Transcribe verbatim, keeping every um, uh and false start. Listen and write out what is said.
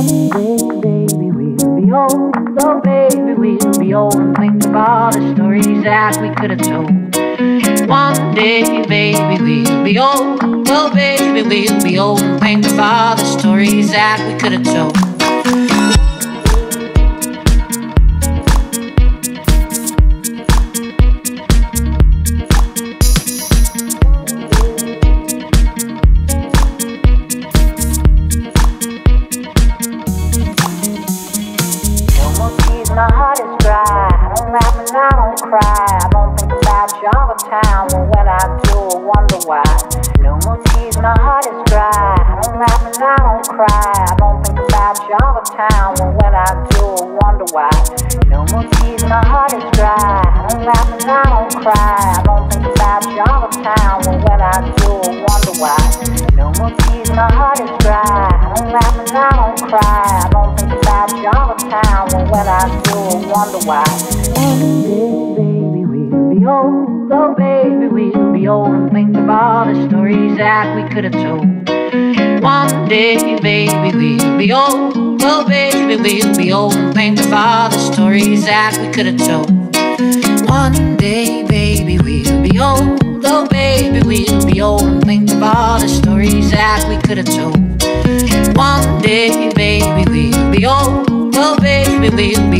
baby, we'll be old. Oh, baby, we'll be old and think of all the stories that we could have told. One day, baby, we'll be old. Oh, baby, we'll be old and think of all the stories that we could have told. My heart is dry, I don't laugh and I don't cry. I don't think about younger time, and when I do I wonder why. No more tears, my heart is dry, I don't laugh and I don't cry. I don't think about younger time, and when I do I wonder why. No more tears, my heart is dry, I don't laugh and I don't cry. I don't think about younger time, and when I do I wonder why. No more tears, my heart is dry, I don't laugh and I don't cry. I don't think about younger time, and when I do I wonder why. One day, baby, we'll be old. Oh, baby, we'll be old and think of all the stories that we could have told. One day, baby, we'll be old. Oh, baby, we'll be old and think of all the stories that we could have told. One day, baby, we'll be old. Oh, baby, we'll be old and think of all the stories that we could have told. One day, baby, we'll be old. Oh, baby, we'll